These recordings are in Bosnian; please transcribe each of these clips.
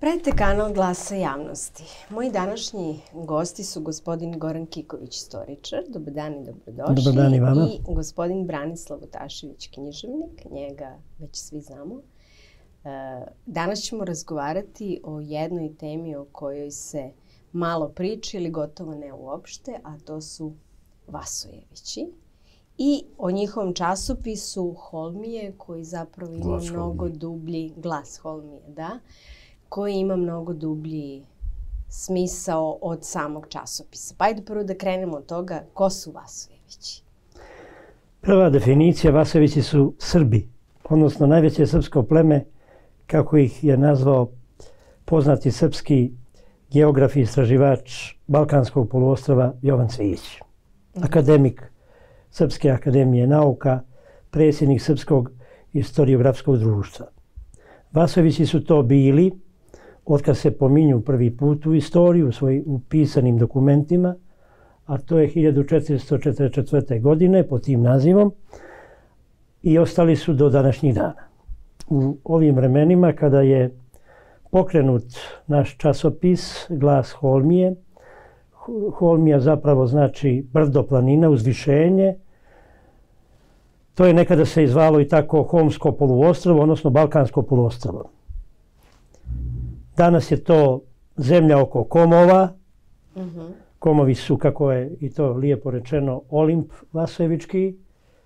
Pratite kanal Glasa javnosti. Moji današnji gosti su gospodin Goran Kiković, istoričar. Dobar dan i dobrodošli. Dobar dan i vama. I gospodin Branislav Otašević, književnik. Njega već svi znamo. Danas ćemo razgovarati o jednoj temi o kojoj se malo priči ili gotovo ne uopšte, a to su Vasojevići. I o njihovom časopisu Holmije, koji zapravo ima mnogo dublji, Glas Holmije, da, koji ima mnogo dublji smisao od samog časopisa. Pa ajde prvo da krenemo od toga, ko su Vasojevići? Prva definicija, Vasojevići su Srbi, odnosno najveće srpsko pleme, kako ih je nazvao poznati srpski geograf i istraživač Balkanskog poluostrva Jovan Cvijić. Akademik Srpske akademije nauka, predsjednik Srpskog historiografskog društva. Vasojevići su to bili otkad se pominju prvi put u istoriju u pisanim dokumentima, a to je 1444. godine pod tim nazivom, i ostali su do današnjih dana. U ovim vremenima kada je pokrenut naš časopis Glas Holmije, Holmija zapravo znači brdo, planina, uzvišenje. To je nekada se zvalo i tako Holmsko poluostrvo, odnosno Balkansko poluostrvo. Danas je to zemlja oko Komova. Komovi su, kako je i to lijepo rečeno, Olimp Vasojevički.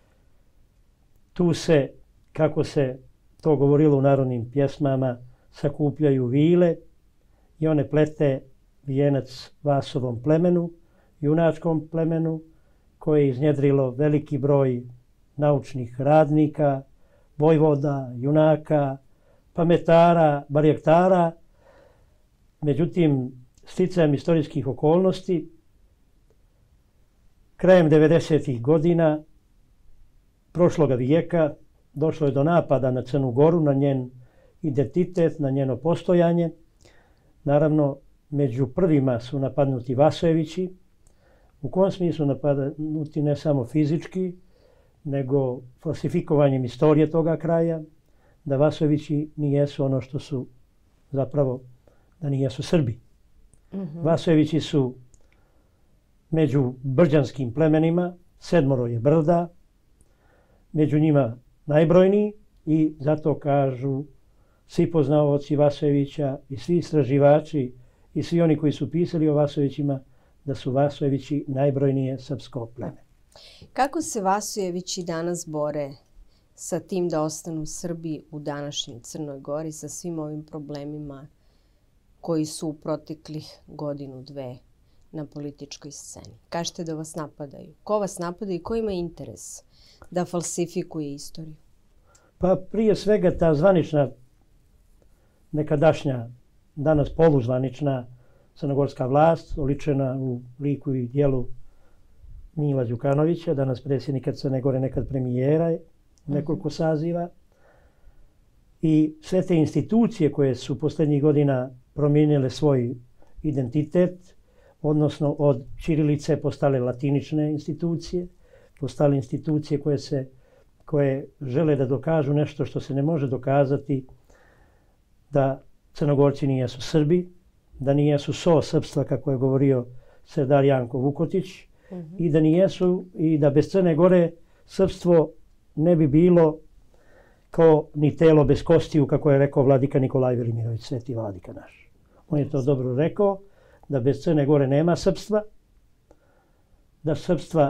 Tu se, kako se to govorilo u narodnim pjesmama, sakupljaju vile i one plete vijenac Vasovom plemenu, junačkom plemenu, koje je iznjedrilo veliki broj naučnih radnika, vojvoda, junaka, pametara, barjaktara. Međutim, sticajem istorijskih okolnosti, krajem 90. godina prošloga vijeka došlo je do napada na Crnu Goru, na njen identitet, na njeno postojanje. Naravno, među prvima su napadnuti Vasojevići. U kom smislu napadnuti ne samo fizički, nego falsifikovanjem istorije toga kraja, da Vasojevići nijesu ono što su zapravo, da nijesu Srbi. Vasojevići su među brđanskim plemenima, 7 je brda, među njima najbrojniji, i zato kažu svi poznavaoci Vasojevića i svi istraživači i svi oni koji su pisali o Vasojevićima da su Vasojevići najbrojnije srpsko pleme. Kako se Vasojevići danas bore sa tim da ostanu Srbi u današnjoj Crnoj Gori, sa svim ovim problemima koji su u proteklih godinu, dve na političkoj sceni? Kažete da vas napadaju. Ko vas napada i ko ima interes da falsifikuje istoriju? Pa prije svega ta zvanična, nekadašnja, danas poluzvanična crnogorska vlast, oličena u liku i dijelu Mila Đukanovića, danas predsjednika Crne Gore, nekad premijera, nekoliko saziva. I sve te institucije koje su posljednjih godina promijenile svoj identitet, odnosno od ćirilice postale latinične institucije, postale institucije koje žele da dokažu nešto što se ne može dokazati, da Crnogorci nijesu Srbi, da nijesu so srpstva, kako je govorio Serdar Janko Vukotić, i da nijesu, i da bez Crne Gore srpstvo ne bi bilo kao ni telo bez kostiju, kako je rekao vladika Nikolaj Velimirović, sveti vladika naš. On je to dobro rekao, da bez Crne Gore nema srpstva, da srpstva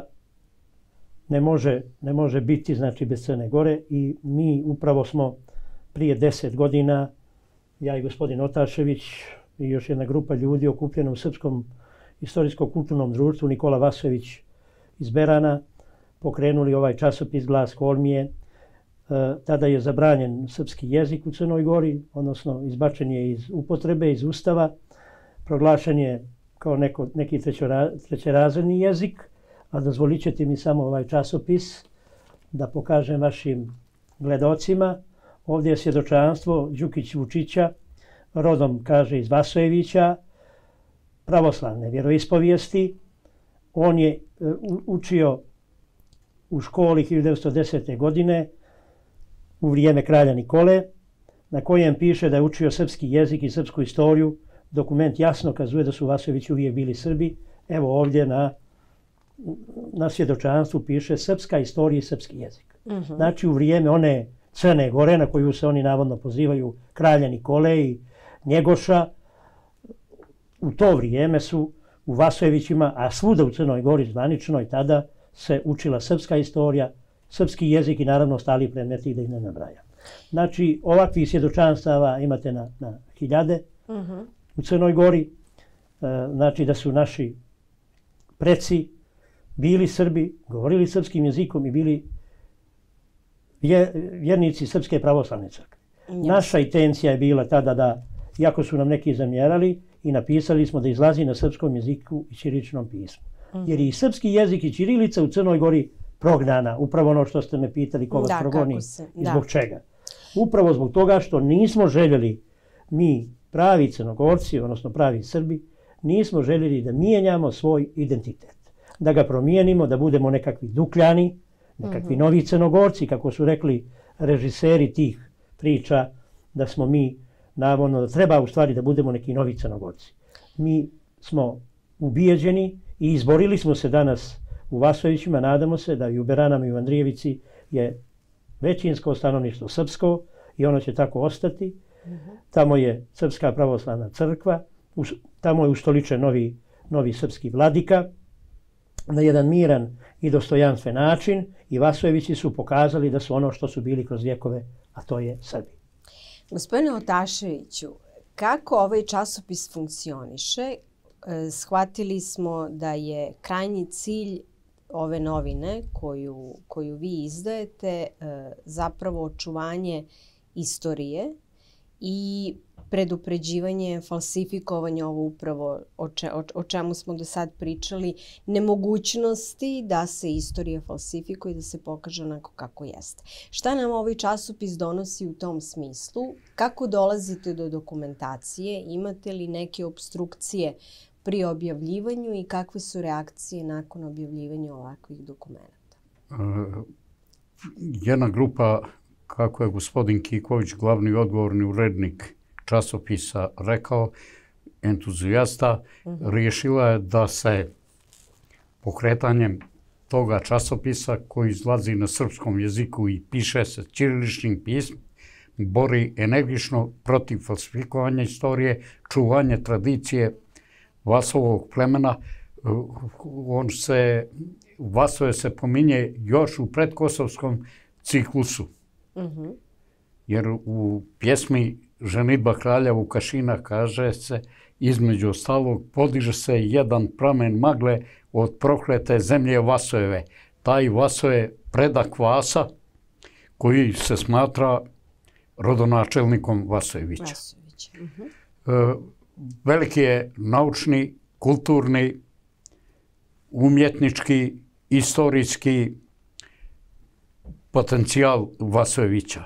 ne može biti, znači, bez Crne Gore, i mi upravo smo prije 10 godina, ja i gospodin Otašević i još jedna grupa ljudi okupljena u Srpskom istorijsko-kulturnom društvu Nikola Vasojević iz Berana, pokrenuli ovaj časopis Glas Holmije. Tada je zabranjen srpski jezik u Crnoj Gori, odnosno izbačen je iz upotrebe, iz Ustava, proglašen je kao neki trećerazredni jezik, a dozvolit ćete mi samo ovaj časopis da pokažem vašim gledocima. Ovdje je svjedočanstvo Đukić Vučića, rodom, kaže, iz Vasojevića, pravoslavne vjeroispovijesti. On je učio u školi 1910. godine u vrijeme kralja Nikole. na kojem piše da je učio srpski jezik i srpsku istoriju. Dokument jasno kazuje da su Vasojevići uvijek bili Srbi. Evo ovdje na svjedočanstvu piše srpska istorija i srpski jezik. Znači u vrijeme one Crne Gore na koju se oni navodno pozivaju, kralja Nikole i Njegoša, u to vrijeme su u Vasojevićima, a svuda u Crnoj Gori zvaničnoj tada se učila srpska istorija, srpski jezik i naravno ostali predmeti da ih ne nabrajam. Znači ovakvih svjedočanstava imate na hiljade u Crnoj Gori. Znači da su naši preci bili Srbi, govorili srpskim jezikom i bili vjernici Srpske pravoslavne crkve. Naša intencija je bila tada da, iako su nam neki zamjerali, i napisali smo da izlazi na srpskom jeziku i ćiriličnom pismu. Jer i srpski jezik i ćirilica u Crnoj Gori prognana, upravo ono što ste me pitali ko vas progoni i zbog čega. Upravo zbog toga što nismo željeli, mi pravi Crnogorci, odnosno pravi Srbi, nismo željeli da mijenjamo svoj identitet. Da ga promijenimo, da budemo nekakvi Dukljani, nekakvi novi Crnogorci, kako su rekli režiseri tih priča, da smo mi, navodno, da treba u stvari da budemo neki novi Crnogorci. Mi smo ubijeđeni i izborili smo se danas u Vasojevićima, nadamo se da i u Beranama i u Andrijevici je većinsko stanovništvo srpsko i ono će tako ostati. Tamo je Srpska pravoslavna crkva, tamo je ustoličen novi srpski vladika na jedan miran i dostojanstven način i Vasojevići su pokazali da su ono što su bili kroz vjekove, a to je Srbi. Gospodine Otaševiću, kako ovaj časopis funkcioniše? Shvatili smo da je krajnji cilj ove novine koju vi izdajete zapravo očuvanje istorije i predupređivanje, falsifikovanje, ovo upravo o čemu smo do sad pričali, nemogućnosti da se istorija falsifikuje i da se pokaže onako kako jeste. Šta nam ovaj časopis donosi u tom smislu? Kako dolazite do dokumentacije? Imate li neke opstrukcije pri objavljivanju i kakve su reakcije nakon objavljivanja ovakvih dokumenta? Jedna grupa, kako je gospodin Kiković, glavni odgovorni urednik časopisa rekao, entuzijasta, riješila je da se pokretanjem toga časopisa koji izlazi na srpskom jeziku i piše se ćiriličnim pismom, bori energično protiv falsifikovanja istorije, čuvanje tradicije Vasovog plemena. Vasoje se pominje još u predkosovskom ciklusu. Jer u pjesmi Ženidba kralja Vukašina kaže se, između ostalog, podiže se jedan pramen magle od proklete zemlje Vasojeve. Taj Vaso je predak Vasa koji se smatra rodonačelnikom Vasojevića. Veliki je naučni, kulturni, umjetnički, istorijski potencijal Vasojevića.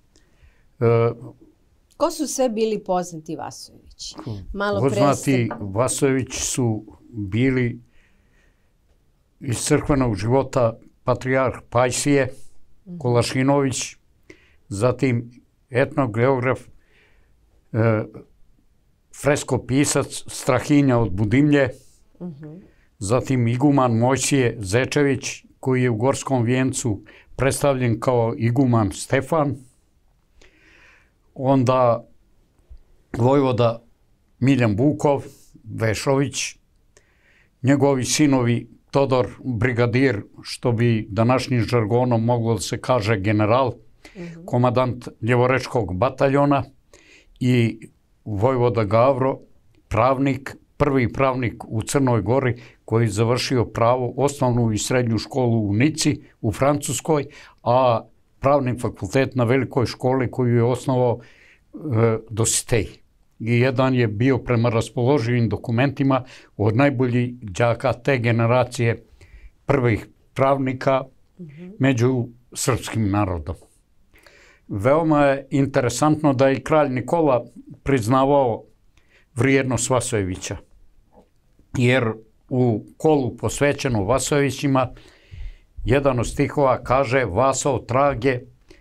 Ko su sve bili poznati Vasojevići? Poznati Vasojevići su bili iz crkvenog života patrijarh Pajsije Kolašinović, zatim etnogeograf, freskopisac Strahinja od Budimlje, zatim iguman Mojsije Zečević, koji je u Gorskom vijencu predstavljen kao iguman Stefan, onda vojvoda Miljan Bukov, Vešović, njegovi sinovi Todor brigadir, što bi današnjim žargonom moglo da se kaže general, komandant Ljevorečkog bataljona, i vojvoda Gavro, pravnik, prvi pravnik u Crnoj Gori koji je završio pravo, osnovnu i srednju školu u Nici u Francuskoj, a pravni fakultet na velikoj školi koju je osnovao Dositej. I jedan je bio prema raspoloživim dokumentima od najboljih đaka te generacije prvih pravnika među srpskim narodom. Veoma je interesantno da je i kralj Nikola priznavao vrijednost Vasojevića, jer u kolu posvećeno Vasojevićima jedan od stihova kaže: Vasov trage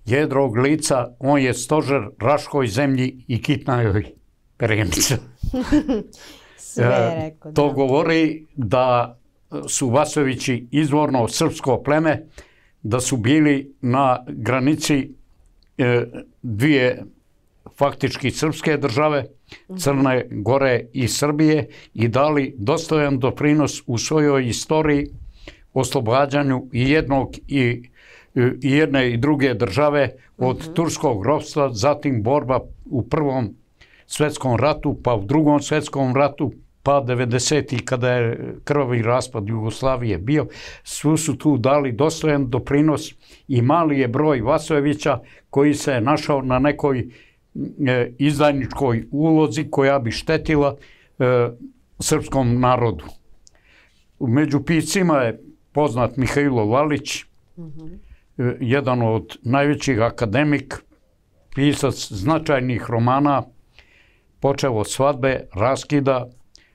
jedrog lica, on je stožer Raškoj zemlji i kitnajoj perjemica. Sve je rekao. To govori da su Vasojevići izvorno srpsko pleme, da su bili na granici dvije faktički srpske države, Crne Gore i Srbije, i dali dostojan doprinos u svojoj istoriji oslobađanju i jedne i druge države od turskog ropstva, zatim borba u Prvom svjetskom ratu, pa u Drugom svjetskom ratu, pa 90-ih kada je krvavi raspad Jugoslavije bio. Svi su tu dali dostojan doprinos i mali je broj Vasojevića koji se našao na nekoj izdajničkoj ulozi koja bi štetila srpskom narodu. Među piscima je poznat Mihailo Valić, jedan od najvećih akademik, pisac značajnih romana, počeo od Svadbe, Raskida,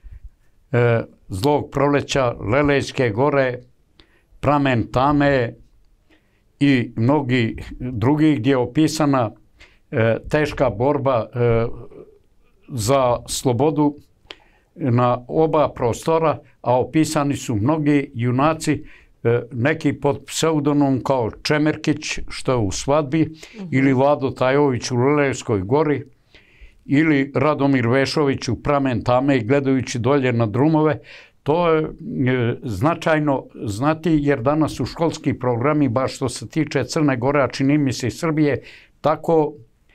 Zlog proleća, Lelejske gore, Pramen tame i mnogi drugi, gdje je opisana teška borba za slobodu na oba prostora, a opisani su mnogi junaci, neki pod pseudonimom kao Čemerkić, što je u Svadbi, ili Vlado Tajović u Lelejskoj gori, ili Radomir Vešović u Pramen tame i Gledajući dolje na drumove. To je značajno znati, jer danas su školski programi, baš što se tiče Crne Gore, a čini mi se i Srbije, tako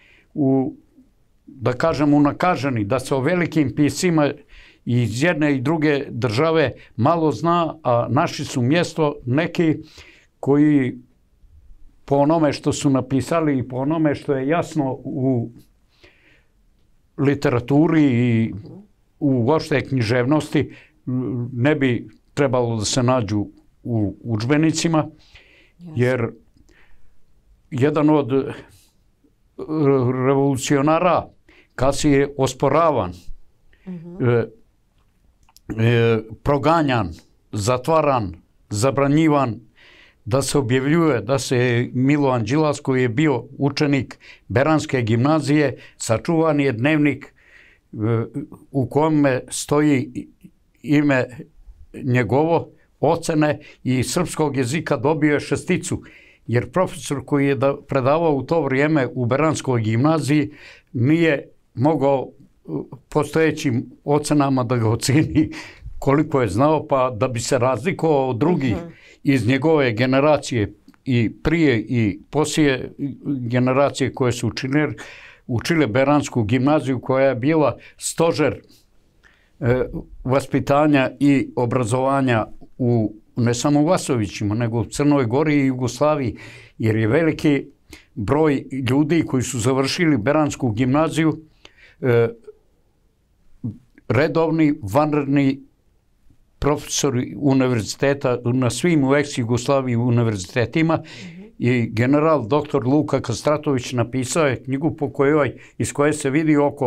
da kažem unakaženi, da se o velikim piscima iz jedne i druge države malo zna, a naši su mjesto neki koji po onome što su napisali i po onome što je jasno u literaturi i u uopšte književnosti ne bi trebalo da se nađu u udžbenicima, jer jedan od revolucionara kasnije osporavan, proganjan, zatvaran, zabranjivan, da se objavljuje da se Milovan Đilas, koji je bio učenik Beranske gimnazije, sačuvan je dnevnik u kome stoji ime njegovo, ocene, i srpskog jezika dobio je 6, jer profesor koji je predavao u to vrijeme u Beranskoj gimnaziji nije mogao postojećim ocenama da ga oceni koliko je znao, pa da bi se razlikovao od drugih iz njegove generacije i prije i poslije generacije koje su učile Beransku gimnaziju, koja je bila stožer vaspitanja i obrazovanja ne samo u Vasojevićima, nego u Crnoj Gori i Jugoslaviji, jer je veliki broj ljudi koji su završili Beransku gimnaziju redovni, vanredni profesori univerziteta na svim u ex-Jugoslaviji univerzitetima, i general dr. Luka Kastratović napisao je knjigu iz koje se vidi oko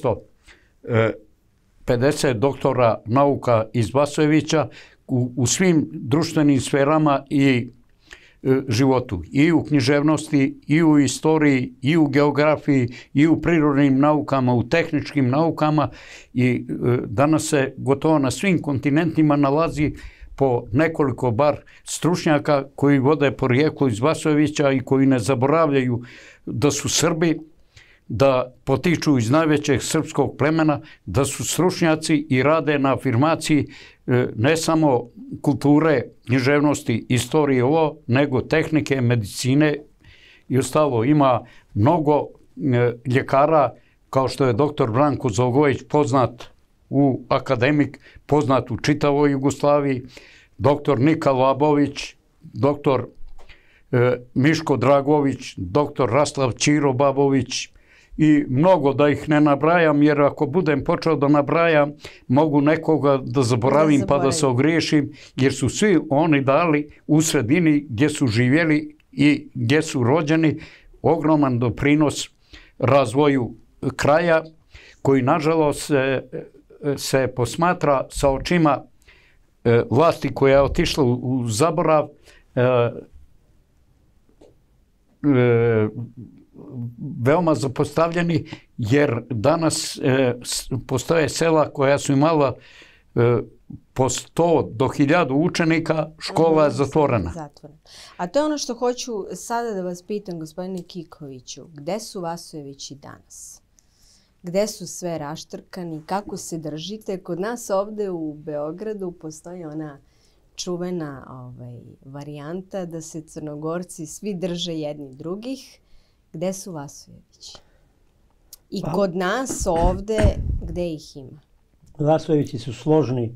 650 doktora nauka iz Vasojevića u svim društvenim sferama i životu, i u književnosti, i u istoriji, i u geografiji, i u prirodnim naukama, u tehničkim naukama, i danas se gotovo na svim kontinentima nalazi po nekoliko bar stručnjaka koji vode porijeklo iz Vasojevića i koji ne zaboravljaju da su Srbi, da potiču iz najvećeg srpskog plemena, da su stručnjaci i rade na afirmaciji ne samo kulture, književnosti, istorije, nego tehnike, medicine i ostalo. Ima mnogo ljekara, kao što je dr. Branko Zogović, poznat akademik, poznat u čitavoj Jugoslaviji, dr. Nika Labović, dr. Miško Dragović, dr. Raslav Ćiro Babović, i mnogo da ih ne nabrajam, jer ako budem počeo da nabrajam, mogu nekoga da zaboravim pa da se ogriješim, jer su svi oni dali u sredini gdje su živjeli i gdje su rođeni ogroman doprinos razvoju kraja, koji nažalost se posmatra sa očima vlasti koja je otišla u zaborav, veoma zapostavljeni, jer danas postoje sela koja su imala po 100 do 1000 učenika, škola je zatvorena. A to je ono što hoću sada da vas pitam, gospodine Kikoviću, gde su Vasojevići danas? Gde su sve raštrkani? Kako se držite? Kod nas ovde u Beogradu postoji ona čuvena varijanta da se Crnogorci svi drže jedni drugih. Gde su Vasojevići? I kod nas ovde, gde ih ima? Vasojevići su složni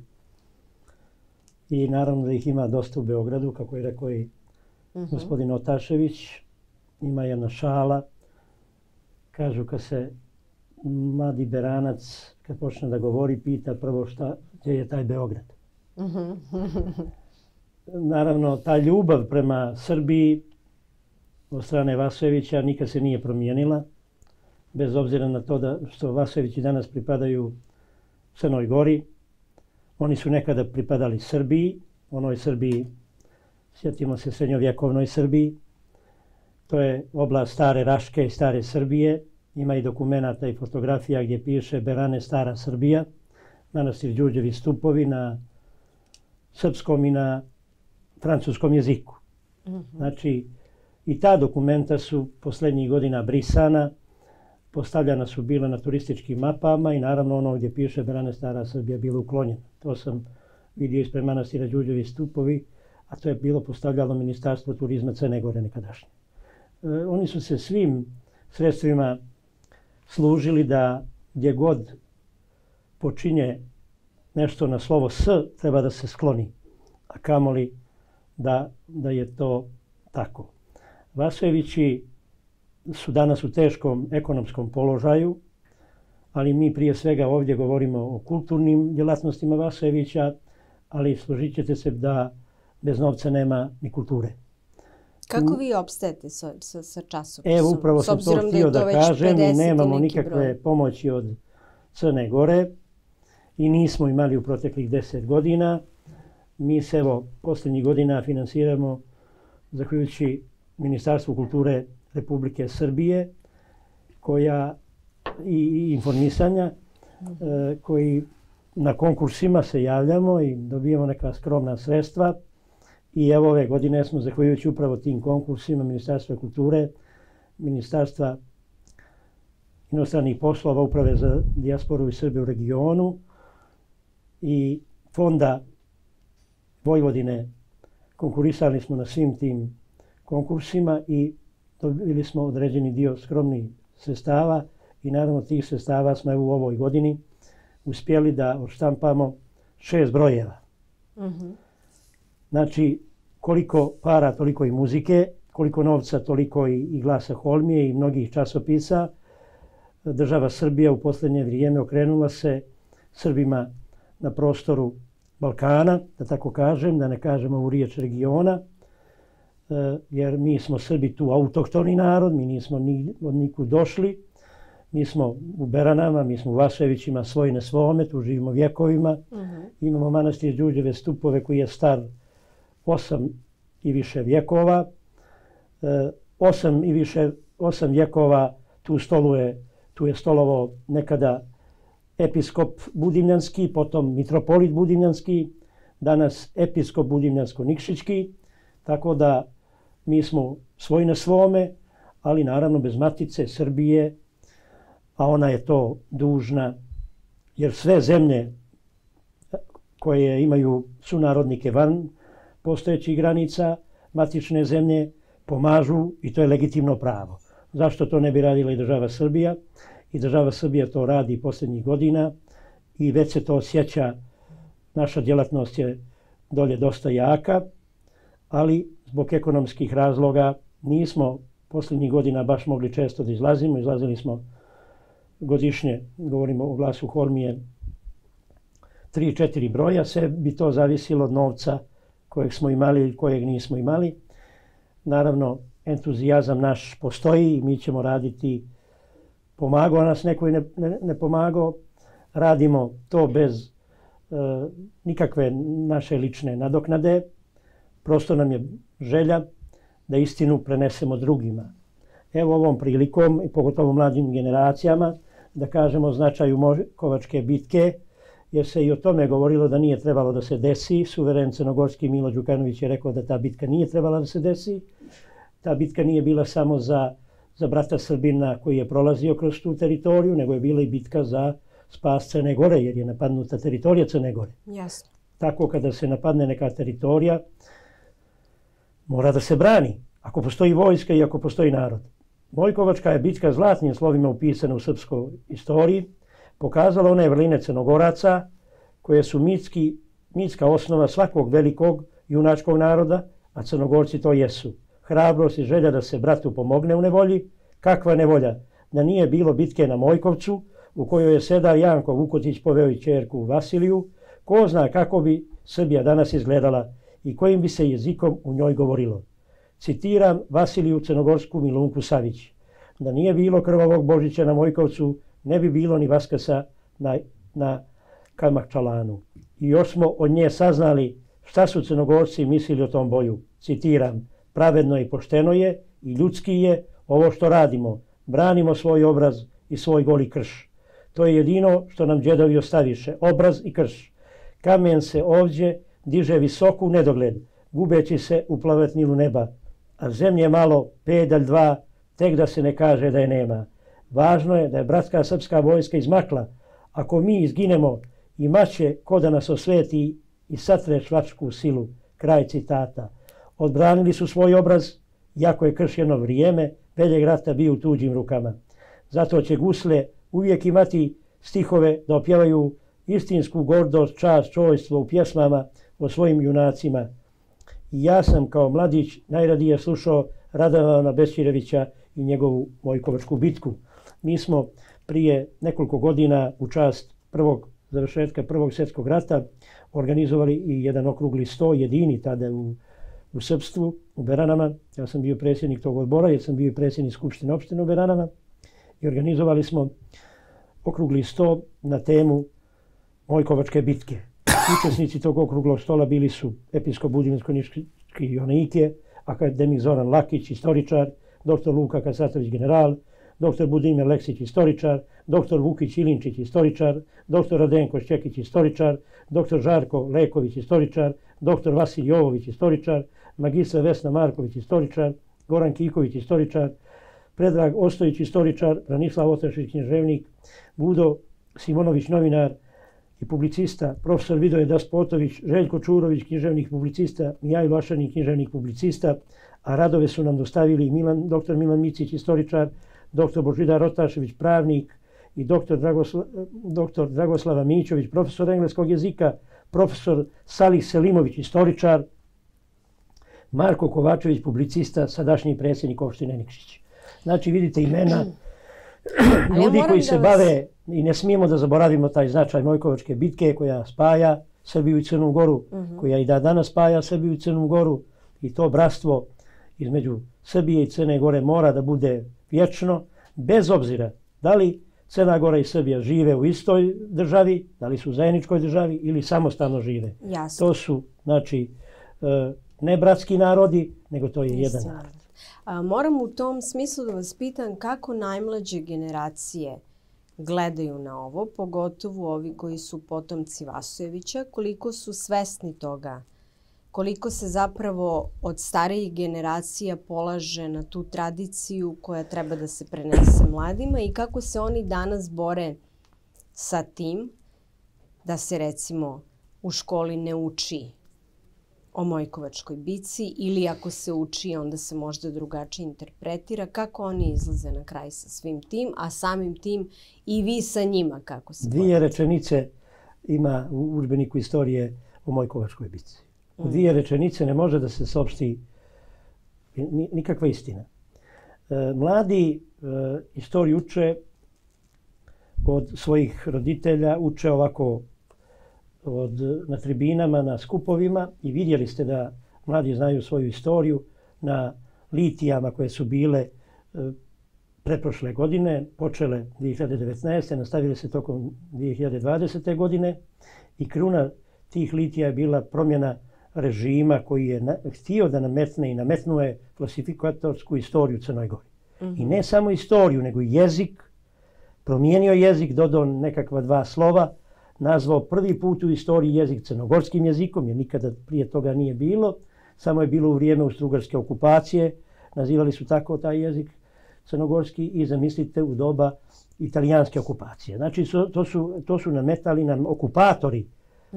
i naravno da ih ima dosta u Beogradu, kako je rekao i gospodin Otašević. Ima jedna šala. Kažu kad se mladi Beranac, kad počne da govori, pita prvo gdje je taj Beograd. Naravno, ta ljubav prema Srbiji od strane Vasojevića nikad se nije promijenila, bez obzira na to što Vasojevići danas pripadaju Crnoj Gori. Oni su nekada pripadali Srbiji, onoj Srbiji, sjetimo se srednjovjekovnoj Srbiji. To je oblast stare Raške i stare Srbije. Ima i dokumenata i fotografija gdje piše Berane stara Srbija, manastir Đurđevi stupovi na srpskom i na francuskom jeziku. Znači, i ta dokumenta su poslednjih godina brisana, postavljana su bila na turističkim mapama i naravno ono gdje piše Berane stara Srbija bilo uklonjeno. To sam vidio ispred manastira Đurđevi stupovi, a to je bilo postavljalo Ministarstvo turizma Crne Gore nekadašnje. Oni su se svim sredstvima služili da gdje god počinje nešto na slovo S treba da se skloni, a kamoli da je to tako. Vasojevići su danas u teškom ekonomskom položaju, ali mi prije svega ovdje govorimo o kulturnim djelatnostima Vasojevića, ali složit ćete se da bez novca nema ni kulture. Kako vi opstajete sa časopisom? Evo, upravo sam to htio da kažem. Mi nemamo nikakve pomoći od Crne Gore i nismo imali u proteklih 10 godina. Mi se, evo, posljednjih godina finansiramo zahvaljujući Ministarstvu kulture Republike Srbije i informisanja, koji na konkursima se javljamo i dobijamo neka skromna sredstva. I evo ove godine smo, zahvaljujući upravo tim konkursima Ministarstva kulture, Ministarstva inostranih poslova, Uprave za dijasporu i Srbe u regionu i Fonda Vojvodine, konkurisali smo na svim tim konkursima i dobili smo određeni dio skromnih sredstava i naravno tih sredstava smo u ovoj godini uspjeli da odštampamo 6 brojeva. Znači, koliko para, toliko i muzike, koliko novca, toliko i Glasa Holmije i mnogih časopisa. Država Srbija u posljednje vrijeme okrenula se Srbima na prostoru Balkana, da tako kažem, da ne kažemo u riječ regiona, jer mi smo Srbi tu autohtoni narod, mi nismo od nikud došli, mi smo u Beranama, mi smo u Vasojevićima, svoj na svome, tu živimo vjekovima. Imamo manastir Đurđeve stupove koji je star 8 i više vjekova. 8 vjekova tu je stolovao nekada episkop Budimljanski, potom mitropolit Budimljanski, danas episkop Budimljansko-Nikšićki, tako da mi smo svoj na svome, ali naravno bez matice Srbije, a ona je to dužna, jer sve zemlje koje imaju sunarodnike van postojećih granica, matične zemlje pomažu i to je legitimno pravo. Zašto to ne bi radila i država Srbija? I država Srbija to radi posljednjih godina i već se to osjeća. Naša djelatnost je dolje dosta jaka, ali zbog ekonomskih razloga nismo posljednjih godina baš mogli često da izlazimo. Izlazili smo godišnje, govorimo o Glasu Holmije, 3-4 broja, sve bi to zavisilo od novca kojeg smo imali ili kojeg nismo imali. Naravno, entuzijazam naš postoji i mi ćemo raditi, pomagao nas neko i ne pomagao, radimo to bez nikakve naše lične nadoknade. Prosto nam je želja da istinu prenesemo drugima. Evo ovom prilikom, i pogotovo mladim generacijama, da kažemo o značaju Mojkovačke bitke, jer se i o tome govorilo da nije trebalo da se desi. Suveren crnogorski Milo Đukanović je rekao da ta bitka nije trebala da se desi. Ta bitka nije bila samo za brata Srbina koji je prolazio kroz tu teritoriju, nego je bila i bitka za spas Crne Gore, jer je napadnuta teritorija Crne Gore. Jasno. Tako kada se napadne neka teritorija, mora da se brani, ako postoji vojska i ako postoji narod. Mojkovačka je bitka zlatnim slovima upisana u srpskoj istoriji, pokazala one vrline Crnogoraca koje su mitska osnova svakog velikog junačkog naroda, a Crnogorci to jesu. Hrabrost i želja da se bratu pomogne u nevolji. Kakva nevolja? Da nije bilo bitke na Mojkovcu, u kojoj je sedar Janko Vukotić poveo i ćerku Vasiliju, ko zna kako bi Srbija danas izgledala i kojim bi se jezikom u njoj govorilo. Citiram Vasiliju Crnogorsku Milunku Savić. Da nije bilo krvavog Božića na Mojkovcu, ne bi bilo ni Vaskasa na Kamakčalanu. I još smo od nje saznali šta su Crnogorci mislili o tom boju. Citiram, pravedno i pošteno je i ljudski je ovo što radimo. Branimo svoj obraz i svoj goli krš. To je jedino što nam džedovi ostaviše, obraz i krš. Kamen se ovdje diže visoko u nedogled, gubeći se u plavetnilu neba, a zemlje malo, pedalj dva, tek da se ne kaže da je nema. Važno je da je bratska srpska vojska izmakla. Ako mi izginemo, imaće ko da nas osveti i satre švačku silu. Kraj citata. Odbranili su svoj obraz, iako je kršeno vrijeme, veljeg rata bio u tuđim rukama. Zato će gusle uvijek imati stihove da opjevaju istinsku gordost, čast, čojstvo u pjesmama o svojim junacima. I ja sam kao mladić najradije slušao Radovana Bećirevića i njegovu Mojkovačku bitku. Mi smo prije nekoliko godina u čast završetka Prvog svjetskog rata organizovali i jedan okrugli sto, jedini tada u srpstvu, u Beranama. Ja sam bio predsjednik tog odbora jer sam bio predsjednik Skupštine opštine u Beranama i organizovali smo okrugli sto na temu Mojkovačke bitke. Učesnici tog okruglog stola bili su episkop Budimirsko-niški Joanike, akademik Zoran Lakić, istoričar, dr. Luka Kasatović, general, dr. Budimir Leksić, istoričar, dr. Vukić Ilinčić, istoričar, dr. Radenko Šćekić, istoričar, dr. Žarko Leković, istoričar, dr. Vasilj Jovović, istoričar, magistra Vesna Marković, istoričar, Goran Kiković, istoričar, Predrag Ostojić, istoričar, Branislav Otašić, književnik, Budo Simonović, novinar i publicista, profesor Vidoje Daspotović, Željko Čurović, književnik publicista, Mijajlo Ašanin, književnik publicista, a radove su nam dostavili dr. Milan Micić, istoričar, dr. Božidar Otašević, pravnik i dr. Dragoslava Mićović, profesor engleskog jezika, profesor Salih Selimović, istoričar, Marko Kovačević, publicista, sadašnji predsjednik opštine Nikšić. Znači vidite imena ljudi koji se bave i ne smijemo da zaboravimo taj značaj Mojkovačke bitke koja spaja Srbiju i Crnu Goru, koja i danas spaja Srbiju i Crnu Goru i to bratstvo između Srbije i Crne Gore mora da bude vječno, bez obzira da li Crna Gora i Srbija žive u istoj državi, da li su u zajedničkoj državi ili samostalno žive. Jasno. To su, znači, ne bratski narodi, nego to je jedan narod. Moram u tom smislu da vas pitam kako najmlađe generacije gledaju na ovo, pogotovo ovi koji su potomci Vasojevića, koliko su svesni toga, koliko se zapravo od starijih generacija polaže na tu tradiciju koja treba da se prenese mladima i kako se oni danas bore sa tim da se recimo u školi ne uči o Mojkovačkoj bici ili ako se uči onda se možda drugačije interpretira. Kako oni izlaze na kraj sa svim tim, a samim tim i vi sa njima kako se borite? 2 rečenice ima u udžbeniku istorije o Mojkovačkoj bici. U 2 rečenice ne može da se saopšti nikakva istina. Mladi istoriju uče od svojih roditelja, uče ovako na tribinama, na skupovima i vidjeli ste da mladi znaju svoju istoriju na litijama koje su bile pretprošle godine, počele 2019. nastavile se tokom 2020. godine i kruna tih litija je bila promjena režima koji je htio da nametne i nametnuo je klasifikatorsku istoriju Crnoj Gori. I ne samo istoriju, nego i jezik. Promijenio jezik, dodao nekakva 2 slova, nazvao prvi put u istoriji jezik crnogorskim jezikom, jer nikada prije toga nije bilo. Samo je bilo u vrijeme austrougarske okupacije, nazivali su tako taj jezik crnogorski i zamislite u doba italijanske okupacije. Znači to su nametali nam okupatori,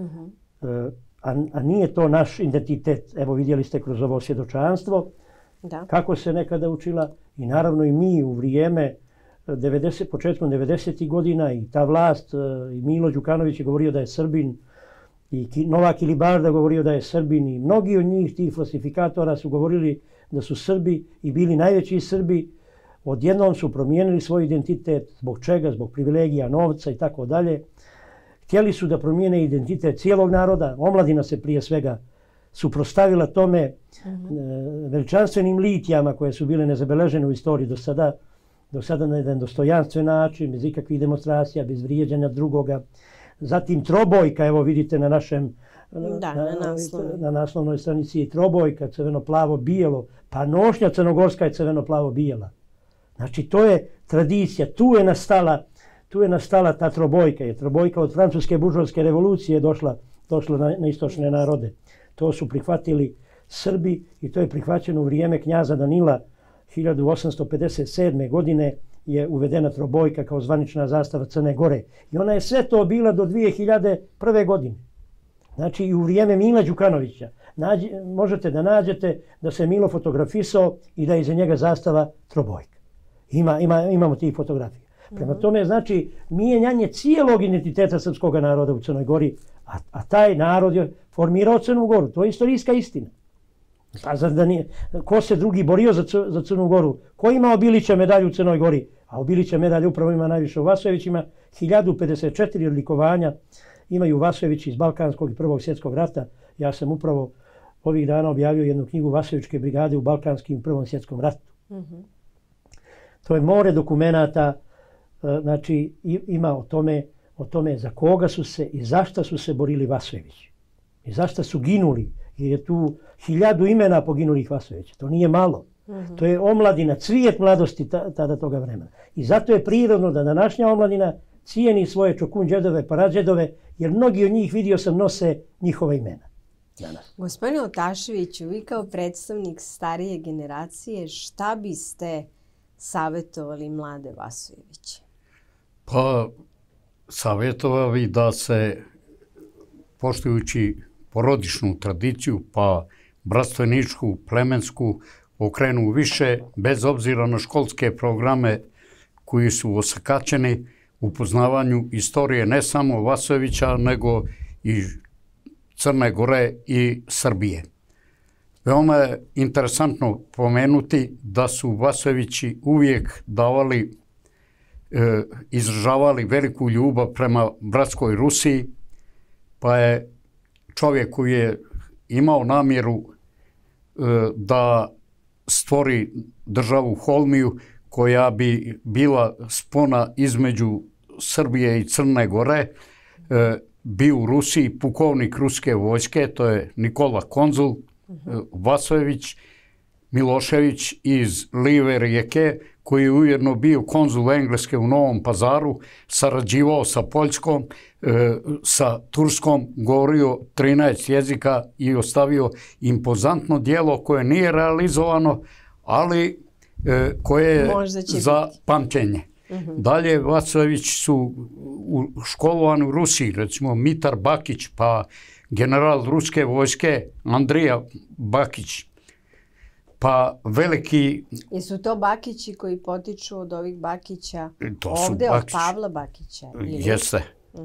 a nije to naš identitet. Evo vidjeli ste kroz ovo svjedočanstvo kako se nekada učila i naravno i mi u vrijeme početkom 90. godina i ta vlast, i Milo Đukanović je govorio da je Srbin, i Novak Ilibarda govorio da je Srbin i mnogi od njih, tih falsifikatora, su govorili da su Srbi i bili najveći Srbi. Odjednom su promijenili svoj identitet. Zbog čega? Zbog privilegija, novca i tako dalje. Htjeli su da promijene identitet cijelog naroda. Omladina se prije svega suprotstavila tome veličanstvenim litijama koje su bile nezabeležene u istoriji do sada na jedan dostojanstven način, bez ikakvih demonstracija, bez vrijeđanja drugoga. Zatim trobojka, evo vidite na našem na naslovnoj stranici trobojka, crveno-plavo-bijelo, pa nošnja crnogorska je crveno-plavo-bijela. Znači to je tradicija, tu je nastala ta trobojka, jer trobojka od francuske buržovske revolucije je došla na istočne narode. To su prihvatili Srbi i to je prihvaćeno u vrijeme knjaza Danila 1857. godine je uvedena trobojka kao zvanična zastava Crne Gore. I ona je sve to bila do 2001. godine. Znači i u vrijeme Mila Đukanovića možete da nađete da se Milo fotografisao i da je iza njega zastava trobojka. Imamo tih fotografija. Prema tome, znači, mijenjanje cijelog identiteta srpskog naroda u Crnoj Gori, a taj narod je formirao Crnu Goru. To je istorijska istina. Ko se drugi borio za Crnu Goru? Ko ima Obilića medalju u Crnoj Gori? A Obilića medalju upravo ima najviše u Vasojevićima. 1054 odlikovanja imaju Vasojevići iz Balkanskog i Prvog svjetskog rata. Ja sam upravo ovih dana objavio jednu knjigu Vasojevićke brigade u Balkanskim i Prvom svjetskom ratu. To je more dokumenata, znači ima o tome za koga su se i zašto su se borili Vasojevići. I zašto su ginuli. Jer je tu 1000 imena poginulih Vasojevića. To nije malo. To je omladina, cvijet mladosti tada toga vremena. I zato je prirodno da današnja omladina cijeni svoje čokunđedove, parađedove, jer mnogi od njih, vidio sam, nose njihova imena. Gospodine Otaševiću, vi kao predstavnik starije generacije, šta biste savjetovali mlade Vasojeviće? Pa, savjetovao bi da se, poštujući porodičnu tradiciju, pa bratstveničku, plemensku, okrenu više, bez obzira na školske programe koji su osakaćeni u poznavanju istorije ne samo Vasojevića, nego i Crne Gore i Srbije. Veoma je interesantno pomenuti da su Vasojevići uvijek izražavali veliku ljubav prema bratskoj Rusiji, pa je čovjek koji je imao namjeru da stvori državu Holmiju koja bi bila spona između Srbije i Crne Gore, bio u Rusiji pukovnik ruske vojske, to je Nikola Konzul Vasojević, Milošević iz Live rijeke, koji je ujedno bio konzul Engleske u Novom Pazaru, sarađivao sa Poljskom, sa Turskom, govorio 13 jezika i ostavio impozantno djelo koje nije realizovano, ali koje je za pamćenje. Dalje, Vasojević su školovani u Rusiji, recimo Mitar Bakić, pa general ruske vojske Andrija Bakić, pa veliki... Jesu to Bakići koji potiču od ovih Bakića ovdje, od Pavla Bakića? Jeste.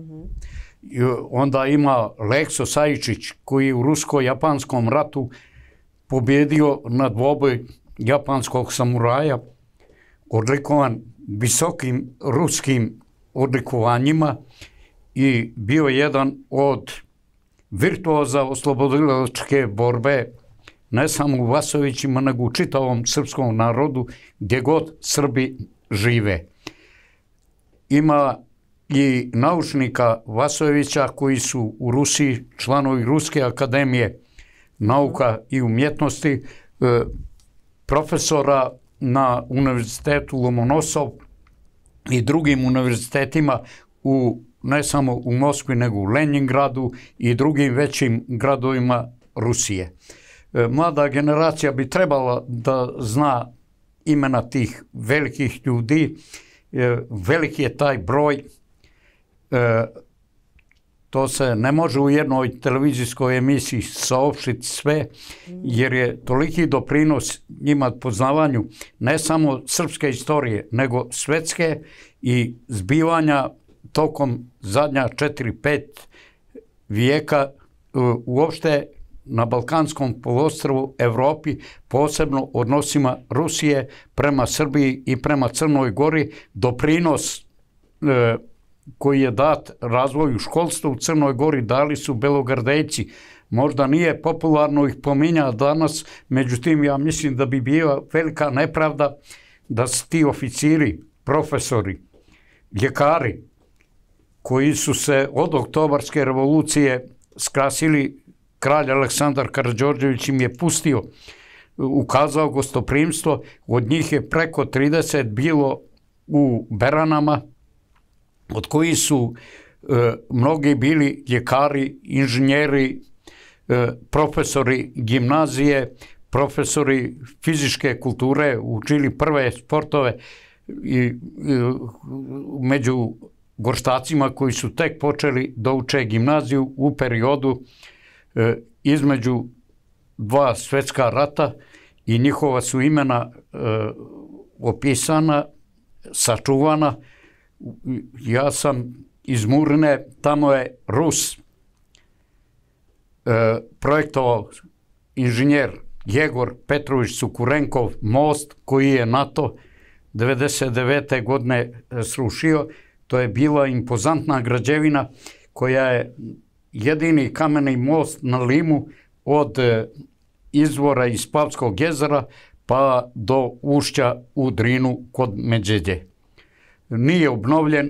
Onda ima Lekso Sajičić koji je u rusko-japanskom ratu pobjedio na dvoboj japanskog samuraja, odlikovan visokim ruskim odlikovanjima i bio jedan od virtuoza oslobodilačke borbe ne samo u Vasojevićima, nego u čitavom srpskom narodu gdje god Srbi žive. Ima i naučnika Vasojevića koji su u Rusiji članovi Ruske akademije nauka i umjetnosti, profesora na Univerzitetu Lomonosov i drugim univerzitetima ne samo u Moskvi, nego u Leningradu i drugim većim gradovima Rusije. Mlada generacija bi trebala da zna imena tih velikih ljudi. Veliki je taj broj. To se ne može u jednoj televizijskoj emisiji saopštiti sve, jer je toliki doprinos njima poznavanju ne samo srpske istorije, nego svetske i zbivanja tokom zadnja 4-5 vijeka uopšte na Balkanskom poluostrvu, Evropi, posebno odnosima Rusije prema Srbiji i prema Crnoj Gori, doprinos koji je dat razvoju školstva u Crnoj Gori dali su Belogardejci. Možda nije popularno ih pominjati danas, međutim ja mislim da bi bila velika nepravda da su ti oficiri, profesori, ljekari, koji su se od Oktobarske revolucije skrasili, kralj Aleksandar Karađorđević im je pustio, ukazao gostoprimstvo, od njih je preko 30 bilo u Beranama, od kojih su mnogi bili ljekari, inženjeri, profesori gimnazije, profesori fizičke kulture, učili prve sportove i među gorštacima koji su tek počeli da uče gimnaziju u periodu između dva svetska rata i njihova su imena opisana, sačuvana. Ja sam iz Murine, tamo je Rus projektovao inženjer Jegor Petrović Sukurenkov most koji je NATO 1999. godine srušio. To je bila impozantna građevina koja je jedini kameni most na Limu od izvora iz Pavskog jezera pa do ušća u Drinu kod Međeđe. Nije obnovljen.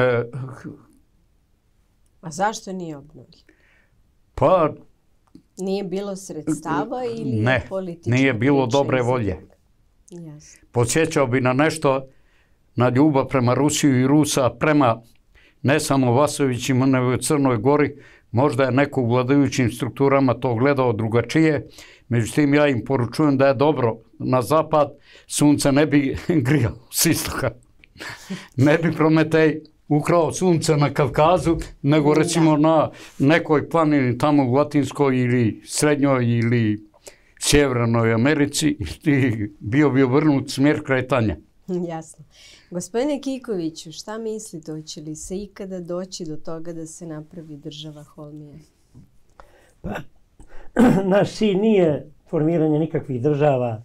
A zašto nije obnovljen? Pa... Nije bilo sredstava ili ne, politička nije bilo priča dobre volje. Jasno. Podsjećao bi na nešto, na ljubav prema Rusiju i Rusa, prema ne samo Vasovićima, nego i Crnoj Gori. Možda je neko u vladajućim strukturama to gledao drugačije, međutim ja im poručujem da je dobro na zapad, sunce ne bi grijalo s istoka. Ne bi Prometej ukrao sunce na Kavkazu, nego recimo na nekoj planini tamo u Latinskoj ili Srednjoj ili Sjevernoj Americi i bio bi obrnut smjer kretanja. Jasno. Gospodine Kikoviću, šta mislite, hoće li se ikada doći do toga da se napravi država Holmije? Pa, naš cilj nije formiranje nikakvih država.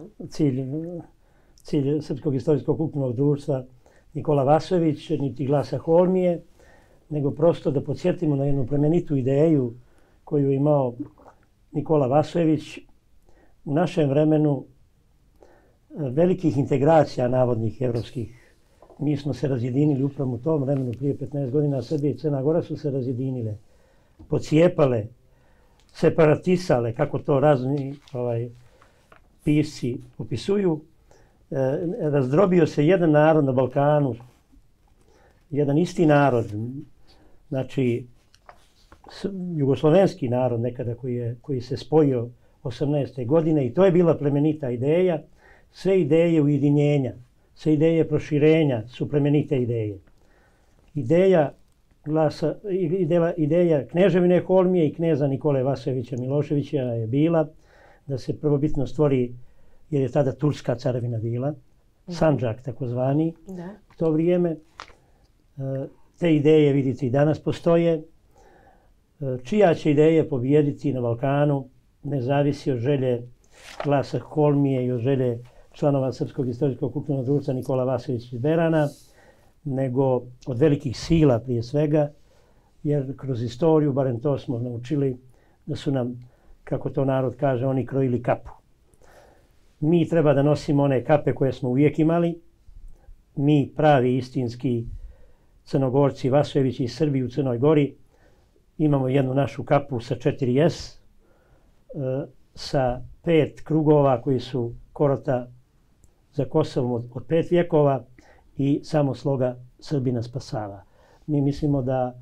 Cilj Srpskog istorijskog kulturnog društva Nikola Vasović, niti Glasa Holmije, nego prosto da podsjetimo na jednu plemenitu ideju koju je imao Nikola Vasović u našem vremenu velikih integracija navodnih evropskih. Mi smo se razjedinili upravo u tom vremenu prije 15 godina. Srbija i Crna Gora su se razjedinile, pocijepale, separatisale, kako to razni pisci opisuju. Razdrobio se jedan narod na Balkanu, jedan isti narod, znači jugoslovenski narod nekada koji se spojio 18. godine i to je bila plemenita ideja. Sve ideje ujedinjenja, sve ideje proširenja su plemenite ideje. Ideja kneževine Holmije i kneza Nikole Vasojevića Miloševića je bila da se prvobitno stvori, jer je tada Turska carevina bila, Sandžak takozvani, u to vrijeme. Te ideje, vidite, i danas postoje. Čija će ideje pobijediti na Balkanu ne zavisi od želje Glasa Holmije i od želje članova Srpskog istorijskog kulturnog društva Nikola Vasović iz Berana, nego od velikih sila prije svega, jer kroz istoriju, barem to smo naučili, da su nam, kako to narod kaže, oni krojili kapu. Mi treba da nosimo one kape koje smo uvijek imali. Mi, pravi istinski Crnogorci, Vasojevići i Srbi u Crnoj Gori, imamo jednu našu kapu sa 4S, sa 5 krugova koji su korota za Kosovom od 5 vjekova i samo sloga Srbina spasava. Mi mislimo da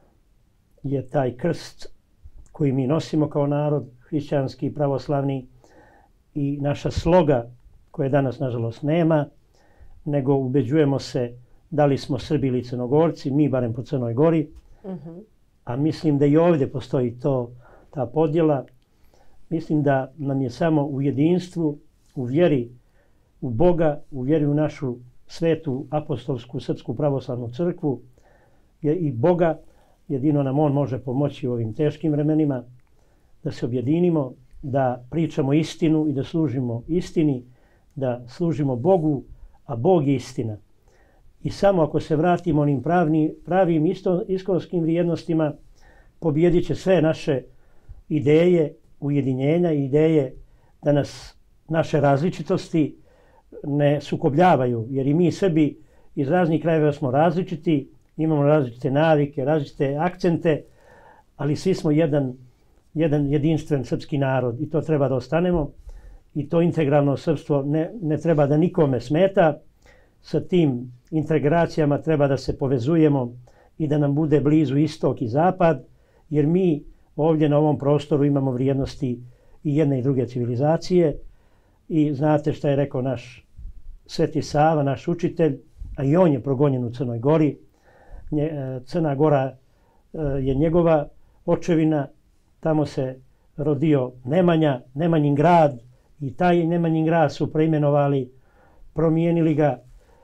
je taj krst koji mi nosimo kao narod, hrišćanski i pravoslavni, i naša sloga, koje danas nažalost nema, nego ubeđujemo se da li smo Srbi ili Crnogorci, mi barem po Crnoj Gori, a mislim da i ovdje postoji ta podjela. Mislim da nam je samo u jedinstvu, u vjeri u Boga, u vjeri u našu svetu apostolsku srpsku pravoslavnu crkvu i Boga, jedino nam On može pomoći u ovim teškim vremenima, da se objedinimo, da pričamo istinu i da služimo istini, da služimo Bogu, a Bog je istina. I samo ako se vratimo onim pravim iskonskim vrijednostima, pobjedit će sve naše ideje ujedinjenja i ideje da nas naše različitosti ne sukobljavaju, jer i mi sebi iz raznih krajeva smo različiti, imamo različite navike, različite akcente, ali svi smo jedan jedinstven srpski narod i to treba da ostanemo. I to integralno srpstvo ne treba da nikome smeta. Sa tim integracijama treba da se povezujemo i da nam bude blizu istok i zapad, jer mi ovdje na ovom prostoru imamo vrijednosti i jedne i druge civilizacije. I znate šta je rekao naš Sveti Sava, naš učitelj, a i on je progonjen u Crnoj Gori. Crna Gora je njegova očevina, tamo se rodio Nemanja, Nemanjin grad, i taj Nemanjin grad su preimenovali, promijenili ga.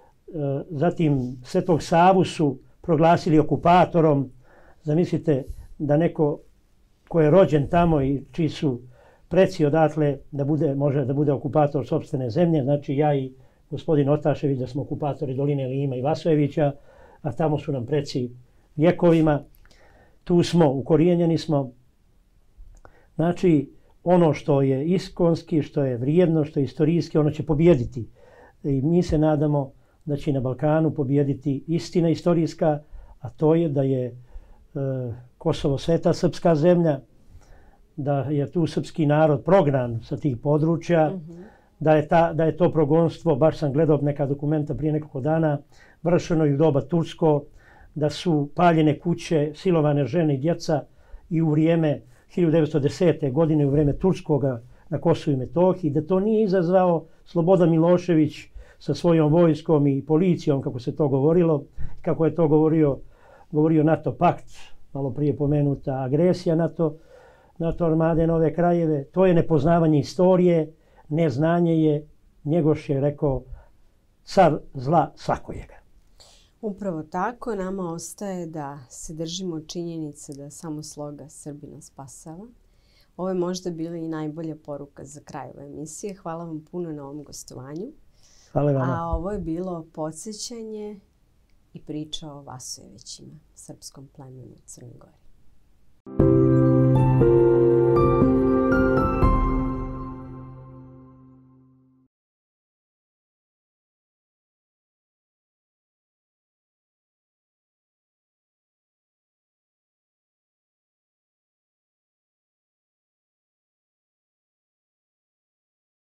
Zatim Svetog Savu su proglasili okupatorom. Zamislite da neko ko je rođen tamo i čiji su preci odatle može da bude okupator sopstvene zemlje. Znači ja i gospodin Otašević da smo okupatori doline Lima i Vasojevića, a tamo su nam preci vjekovima. Tu smo, ukorijenjeni smo. Znači ono što je iskonski, što je vrijedno, što je istorijski, ono će pobijediti. I mi se nadamo da će na Balkanu pobijediti istina istorijska, a to je da je Kosovo sveta srpska zemlja, da je tu srpski narod prognan sa tih područja, da je to progonstvo, baš sam gledao neka dokumenta prije nekoliko dana, vršeno i u doba tursko, da su paljene kuće, silovane žene i djeca i u vrijeme 1910. godine, u vrijeme turskoga na Kosovu i Metohiji, da to nije izazvao Slobodan Milošević sa svojom vojskom i policijom, kako se to govorilo, kako je to govorio NATO pakt, malo prije pomenuta agresija NATO armade na ove krajeve. To je nepoznavanje istorije, neznanje je, Njegoš je rekao, car zla svakojega. Upravo tako, nama ostaje da se držimo činjenice da samo sloga Srbina spasava. Ovo je možda bila i najbolja poruka za kraj ove emisije. Hvala vam puno na ovom gostovanju. Hvala vama. A ovo je bilo podsjećanje i priča o Vasojevićima, srpskom plemenu u Crnoj Gori.